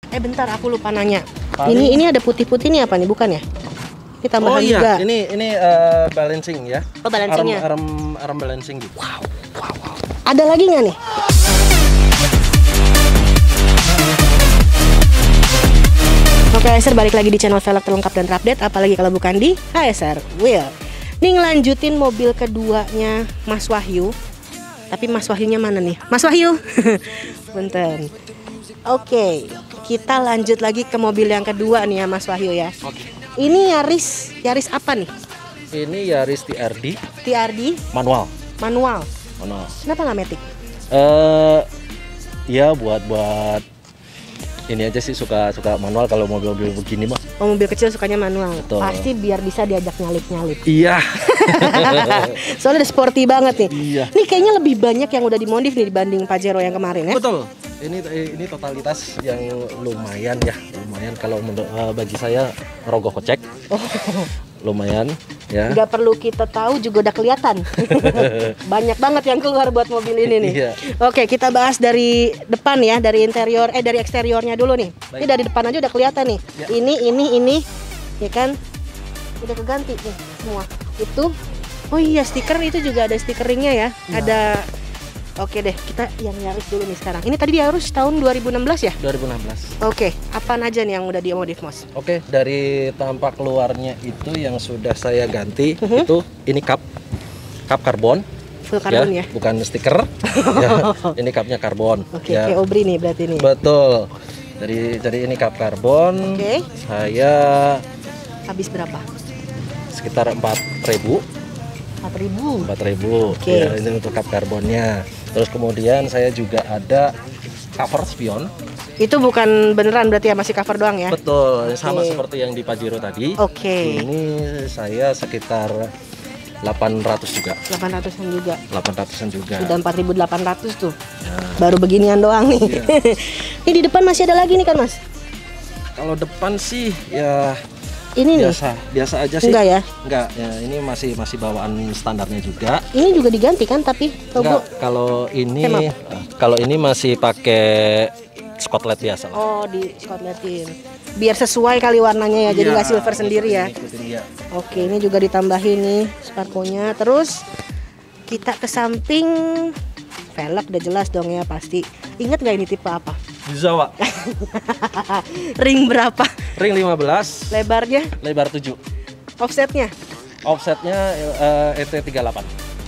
Bentar, aku lupa nanya. Paling- Ini ada putih-putih nih apa nih? Bukan ya? Ini tambahan Oh iya, juga. ini balancing ya. Oh, balancingnya. Arm balancing gitu. Wow. Ada lagi nggak nih? Oke, HSR balik lagi di channel velg terlengkap dan terupdate, apalagi kalau bukan di HSR Wheel. Nih ngelanjutin mobil keduanya Mas Wahyu. Tapi Mas Wahyunya mana nih? Mas Wahyu. Bentar. Oke, kita lanjut lagi ke mobil yang kedua nih ya Mas Wahyu ya. Oke. Ini Yaris apa nih? Ini Yaris TRD TRD manual. manual. Kenapa nggak matic? Ya buat ini aja sih suka manual kalau mobil-mobil begini mah. Oh, mobil kecil sukanya manual. Betul. Pasti biar bisa diajak nyalip-nyalip. Iya. Soalnya udah sporty banget nih. Iya. Ini kayaknya lebih banyak yang udah dimodif nih dibanding Pajero yang kemarin ya. Betul. Ini totalitas yang lumayan ya. Lumayan kalau bagi saya rogoh kocek. Oh, Lumayan ya. nggak perlu kita tahu juga udah kelihatan. Banyak banget yang keluar buat mobil ini nih. Iya. Oke, kita bahas dari depan ya, dari interior dari eksteriornya dulu nih. Baik. Ini dari depan aja udah kelihatan nih. Ya. Ini ya kan? Udah keganti nih semua. Itu oh iya, stiker itu juga ada stikeringnya ya. Ya. Ada. Oke deh, kita yang Yaris dulu nih sekarang. Ini tadi Yaris tahun 2016 ya? 2016. Oke, apaan aja nih yang udah dimodif, Mas? Oke, dari tampak luarnya itu yang sudah saya ganti itu ini cup karbon. Full karbon ya? Bukan stiker. Ya, ini cupnya karbon. Oke, ya. kayak Obri nih berarti nih. Betul. Jadi ini cup karbon. Oke. Saya Habis berapa? sekitar 4.000. 4.000. 4.000. Oke. Ya, ini untuk cup karbonnya. Terus kemudian saya juga ada cover spion. Itu bukan beneran berarti ya, masih cover doang ya? Betul, sama Oke. seperti yang di Pajero tadi. Oke. Ini saya sekitar 800 juga. 800-an juga. 800-an juga. Sudah 4.800 tuh. Ya. Baru beginian doang nih. Iya. Ini di depan masih ada lagi nih kan, Mas? Kalau depan sih ya Ini nih. biasa aja sih. Enggak ya? Enggak, ya ini masih bawaan standarnya juga. Ini juga diganti kan tapi logo. Enggak, Maaf. kalau ini masih pakai Scotland biasa lah. Oh, di Scotlandin. Biar sesuai kali warnanya ya, jadi Iya, nggak silver sendiri ya. ngikutin dia. Oke, ini juga ditambahin nih sparkonya. Terus kita ke samping, velg udah jelas dong ya pasti. Ingat nggak ini tipe apa? Zawa. Ring berapa? Ring 15, Lebarnya? lebar 7. Offsetnya? Offsetnya ET38.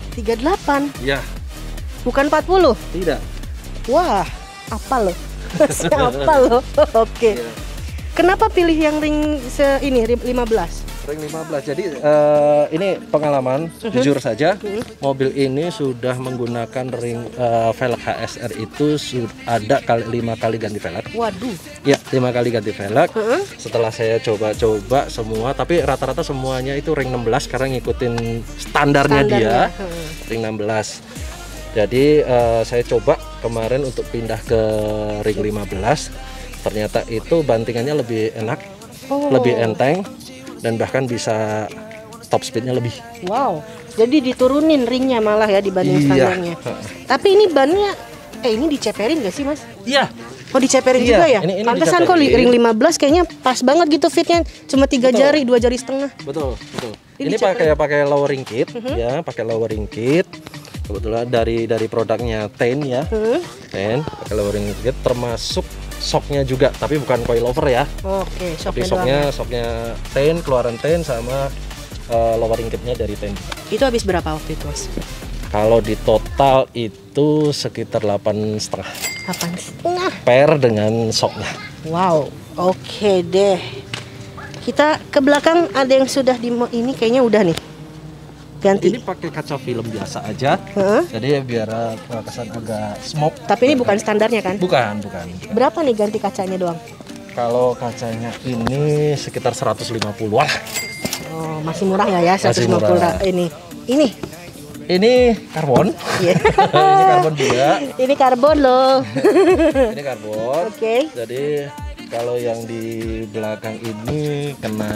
38, Ya, bukan 40. tidak. Wah, apa loh? Siapa loh? Oke. Iya. Kenapa pilih yang ring ini ring 15? Ring 15. Jadi ini pengalaman, jujur saja, mobil ini sudah menggunakan ring velg HSR itu ada 5 kali ganti velg. Waduh. Ya, 5 kali ganti velg. Heeh. Setelah saya coba semua, tapi rata-rata semuanya itu ring 16 karena ngikutin standarnya dia. Heeh. Ring 16. Jadi saya coba kemarin untuk pindah ke ring 15. Ternyata itu bantingannya lebih enak, Oh. lebih enteng, dan bahkan bisa top speednya lebih. Wow. Jadi diturunin ringnya malah ya dibanding Iya. standarnya. Tapi ini bannya ini diceperin gak sih, Mas? Iya. Oh, diceperin Iya, juga ya? ini Pantesan kok diceperin. ring 15 kayaknya pas banget gitu fitnya. Cuma 3 Betul. jari, 2 jari setengah. Betul. Ini Ini pakai lowering kit, ya, pakai lowering kit. Kebetulan dari produknya Ten ya. Ten pakai lowering kit, termasuk shocknya juga, tapi bukan coilover ya. Oke, Tapi shocknya doang. shocknya Ten, keluaran Ten sama lowering kitnya dari Ten. Itu habis berapa waktu itu, Mas? Kalau di total itu sekitar 8,5 8,5. per dengan shocknya. Wow. Oke deh. Kita ke belakang ada yang sudah ini kayaknya udah nih. Ganti. Ini pakai kaca film biasa aja, Heeh. jadi biar kesan agak smoke. Tapi ini bukan standarnya kan? Bukan. Berapa nih ganti kacanya doang? Kalau kacanya ini sekitar 150-an lah. Oh, masih murah nggak ya? Masih 150 murah. Ini. Ini karbon. Iya. Ini karbon juga. Ini karbon loh. Ini karbon. Oke. Jadi kalau yang di belakang ini kena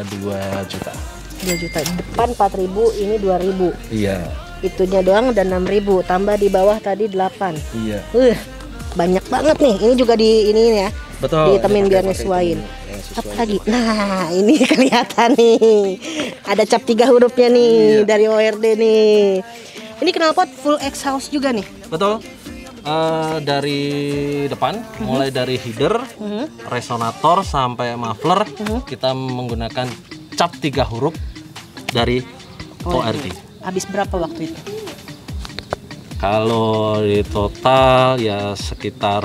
2 juta. 2 juta. Depan 4.000, ini 2.000. Iya. Itunya doang udah 6.000. Tambah di bawah tadi 8. Iya. Banyak banget nih. Ini juga di ini ya. Betul. Dihitamin ini biar pakai nyesuaiin. hitam yang Apa sesuai lagi? gitu. Nah, ini kelihatan nih. Ada cap 3 hurufnya nih dari ORD nih. Ini knalpot full exhaust juga nih. Betul. Dari depan, mulai dari header, resonator sampai muffler, kita menggunakan cap 3 huruf dari ORD. Habis berapa waktu itu? Kalau di total ya sekitar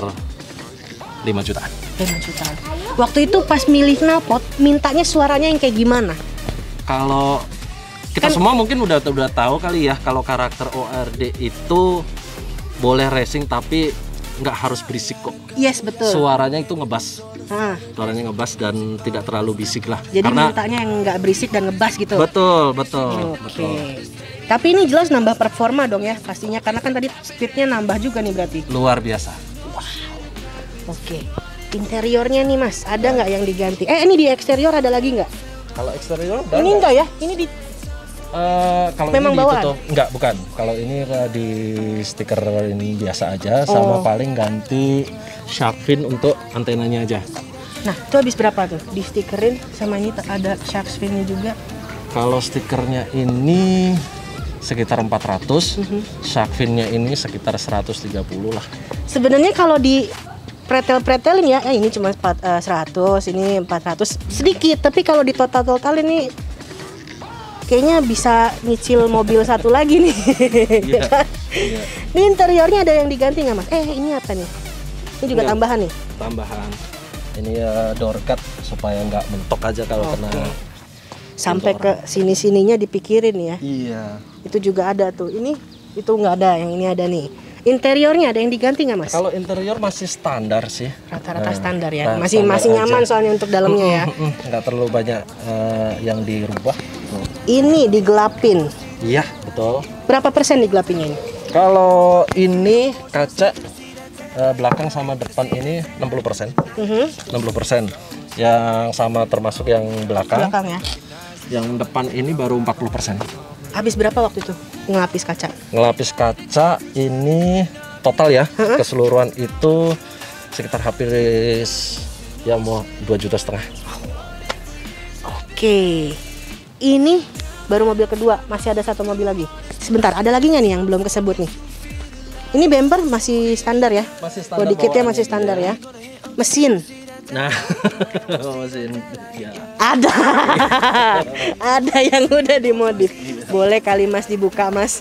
5 jutaan. 5 jutaan. Waktu itu pas milih knalpot, mintanya suaranya yang kayak gimana? Kalau kita semua mungkin udah tahu kali ya, kalau karakter ORD itu boleh racing tapi nggak harus berisik kok. Yes, betul. Suaranya itu ngebas. Ah, Suaranya ngebas dan tidak terlalu bisik lah. jadi Karena mintanya yang nggak berisik dan ngebas gitu. betul. Oke. Tapi ini jelas nambah performa dong ya pastinya, karena kan tadi speednya nambah juga nih berarti. Luar biasa. Oke. Interiornya nih Mas, ada nggak yang diganti? Ini di eksterior ada lagi nggak? Kalau eksterior Ini enggak ya? Ini di kalau memang ini bawaan? ditutup, enggak, bukan. Kalau ini di stiker ini biasa aja, sama paling ganti shark fin untuk antenanya aja. Nah, itu habis berapa tuh? Di stikerin sama ini ada shark fin-nya juga. Kalau stikernya ini sekitar 400, shark fin-nya ini sekitar 130 lah. Sebenarnya kalau di pretelin ya, ini cuma 100, ini 400, sedikit. Tapi kalau di total ini kayaknya bisa nyicil mobil satu lagi nih. Iya. Ini interiornya ada yang diganti nggak Mas? Ini apa nih? Ini juga Enggak. tambahan nih. Tambahan. Ini door cut supaya nggak mentok aja kalau kena. Sampai ke sini-sininya dipikirin ya. Iya. Itu juga ada tuh. Ini itu nggak ada, yang ini ada nih. Interiornya ada yang diganti nggak Mas? Kalau interior masih standar sih. Rata-rata standar ya. Nah, Masih standar nyaman aja. soalnya untuk dalamnya ya. Nggak terlalu banyak yang dirubah. Ini digelapin. Iya, betul. Berapa persen digelapinnya ini? Kalau ini kaca belakang sama depan ini 60%. 60%. Yang sama termasuk yang belakang. Belakang ya. Yang depan ini baru 40%. Habis berapa waktu itu ngelapis kaca? Ngelapis kaca ini total ya, keseluruhan itu sekitar hampir ya mau 2,5 juta. Oke. Ini baru mobil kedua, masih ada satu mobil lagi. Sebentar, ada lagi nggak nih yang belum kesebut nih? Ini bumper masih standar ya? Masih standar. Body kitnya bawaannya masih standar ya? Mesin Nah, mesin ya. ada. Ada yang udah dimodif. Boleh kali Mas dibuka Mas.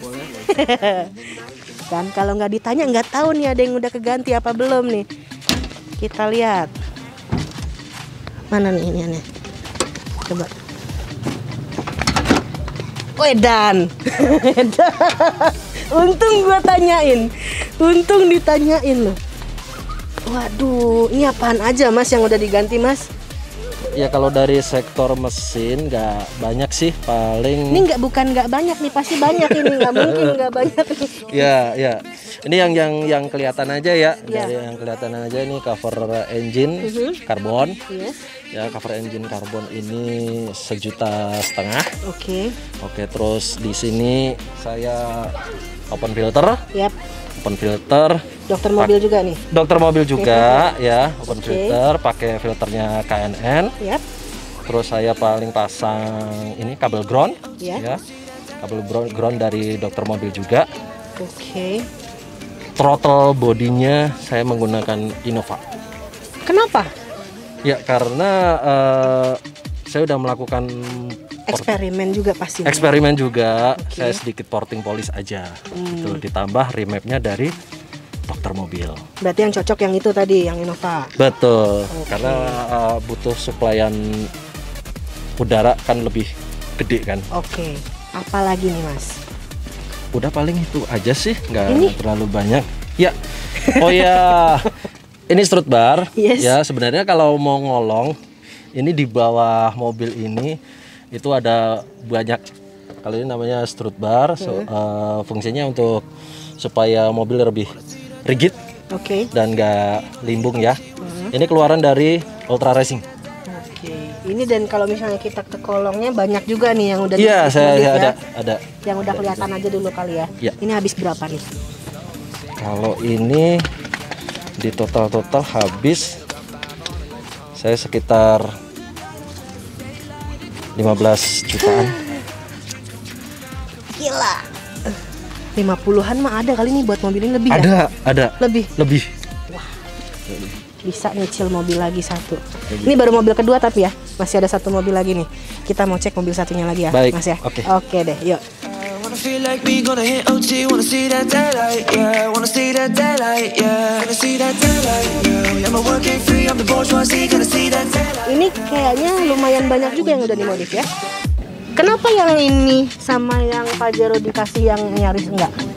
Kan kalau nggak ditanya nggak tahu nih ada yang udah keganti apa belum nih. Kita lihat. Mana nih iniannya? Coba. Wedan. Untung gua tanyain. Untung ditanyain loh. Waduh, ini apaan aja Mas yang udah diganti Mas? Ya kalau dari sektor mesin nggak banyak sih, paling. Ini bukan nggak banyak nih, pasti banyak ini, nggak mungkin nggak banyak nih. Ya. Ini yang kelihatan aja ya. Ya. Dari yang kelihatan aja ini cover engine karbon. Yes. Ya, cover engine karbon ini 1,5 juta. Oke. Oke, terus di sini saya open filter. Yap. Open filter. Dokter mobil juga nih. Dokter mobil juga ya, open Oke. filter, pakai filternya KNN. Yap. Terus saya paling pasang ini kabel ground, Ya. ya, kabel ground dari dokter mobil juga. Oke. Throttle bodinya saya menggunakan Innova. Kenapa? Ya karena saya udah melakukan Eksperimen juga pasti. eksperimen juga. Oke. Saya sedikit porting polish aja, gitu. Ditambah remapnya dari dokter mobil. Berarti yang cocok yang itu tadi, yang Innova. Betul, Oke. karena butuh suplaian udara kan lebih gede kan. Oke. Apalagi nih Mas? Udah paling itu aja sih, Ini? nggak terlalu banyak. Ya, oh ya, ini strut bar. Yes. Ya sebenarnya kalau mau ngolong, ini di bawah mobil ini itu ada banyak. Kalau ini namanya strut bar, fungsinya untuk supaya mobil lebih rigid Oke. dan nggak limbung ya. Ini keluaran dari Ultra Racing. Oke. Ini dan kalau misalnya kita ke kolongnya banyak juga nih yang udah Iya, dimodif saya ya. ada. Yang udah kelihatan aja dulu kali ya. Iya. Ini habis berapa nih? Kalau ini di total habis Saya sekitar 15 jutaan. Gila. 50-an mah ada kali nih buat mobil ini, lebih ya? Ada. Lebih. Bisa nyicil mobil lagi satu. Ini baru mobil kedua tapi ya, masih ada satu mobil lagi nih. Kita mau cek mobil satunya lagi ya, Baik, Mas ya. oke. Deh, yuk. Feel like we gonna hit OT, wanna see that daylight, yeah. Wanna see that daylight, yeah. Wanna see that daylight, yeah. I'm a working free, I'm the bourgeoisie, gonna see that daylight. Ini kayaknya lumayan banyak juga yang udah dimodif ya. Kenapa yang ini sama yang Pajero dikasih yang Yaris enggak?